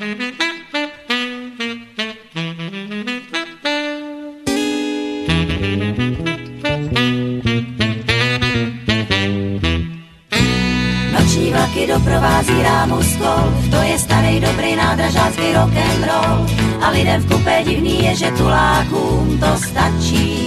Noční vlaky doprovází rámus kol, to je starý dobrý nádražácký rock'n'roll. A lidem v kupé divný je, že tulákům to stačí.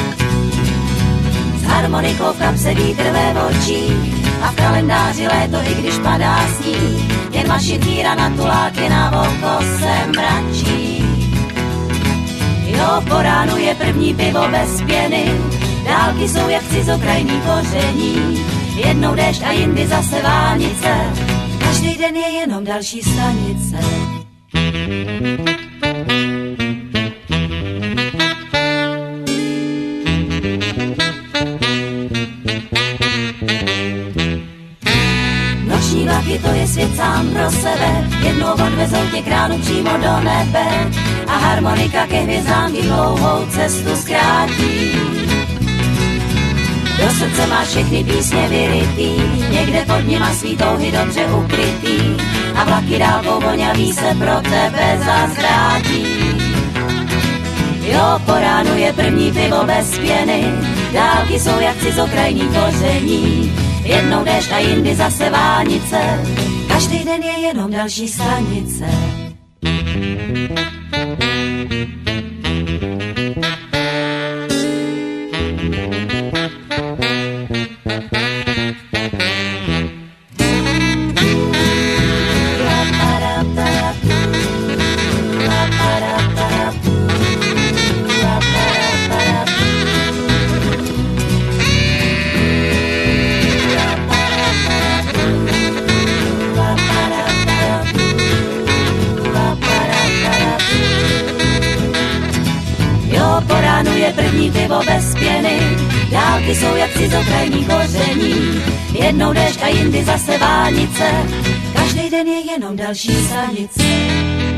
S harmonikou v kapse vítr ve očích a v kalendáři léto, i když padá sníh. Jen mašintíra na tuláky na oko se mračí. Jo, po ránu je první pivo bez pěny, dálky jsou jak cizokrajní koření. Jednou déšť a jindy zase vánice, každý den je jenom další stanice. Noční vlaky, to je svět sám pro sebe, jednou odvezou tě kránu přímo do nebe a harmonika ke hvězdám ti dlouhou cestu zkrátí. Do srdce máš všechny písně vyrytý, někde pod nima svý touhy dobře ukrytý a vlaky dálkou voňavý se pro tebe zazvrátí. Jo, po ránu je první pivo bez pěny, dálky jsou jak cizokrajní koření. Jednou déšť a jindy zase vánice, každý den je jenom další stanice. Po ránu je první pivo bez pěny, dálky jsou jak cizokrajní koření. Jednou déšť a jindy zase vánice, každý den je jenom další stanice.